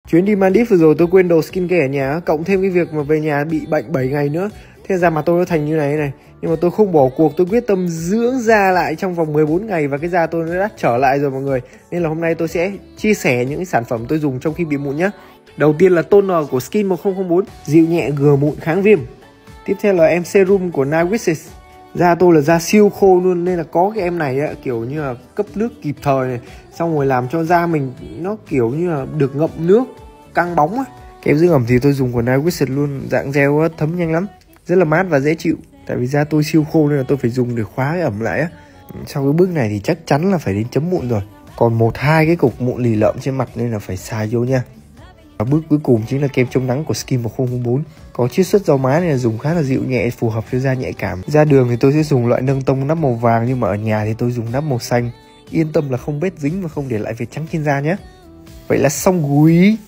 Chuyến đi Maldives vừa rồi tôi quên đồ skincare ở nhà, cộng thêm cái việc mà về nhà bị bệnh 7 ngày nữa. Thế ra mà tôi nó thành như này. Nhưng mà tôi không bỏ cuộc, tôi quyết tâm dưỡng da lại trong vòng 14 ngày và cái da tôi nó đã trở lại rồi mọi người. Nên là hôm nay tôi sẽ chia sẻ những cái sản phẩm tôi dùng trong khi bị mụn nhé. Đầu tiên là toner của Skin 1004, dịu nhẹ ngừa mụn kháng viêm. Tiếp theo là em serum của Nightwishes. Da tôi là da siêu khô luôn, nên là có cái em này á, kiểu như là cấp nước kịp thời này, xong rồi làm cho da mình nó kiểu như là được ngậm nước, căng bóng á. Kem dưỡng ẩm thì tôi dùng của Nightwishes luôn, dạng gel á, thấm nhanh lắm, rất là mát và dễ chịu. Tại vì da tôi siêu khô nên là tôi phải dùng để khóa cái ẩm lại á. Sau cái bước này thì chắc chắn là phải đến chấm mụn rồi. Còn 1-2 cái cục mụn lì lợm trên mặt nên là phải xài vô nha. Và bước cuối cùng chính là kem chống nắng của Skin 1004. Có chiết xuất rau má nên là dùng khá là dịu nhẹ, phù hợp với da nhạy cảm. Da đường thì tôi sẽ dùng loại nâng tông nắp màu vàng, nhưng mà ở nhà thì tôi dùng nắp màu xanh. Yên tâm là không bết dính và không để lại vệt trắng trên da nhé. Vậy là xong quý.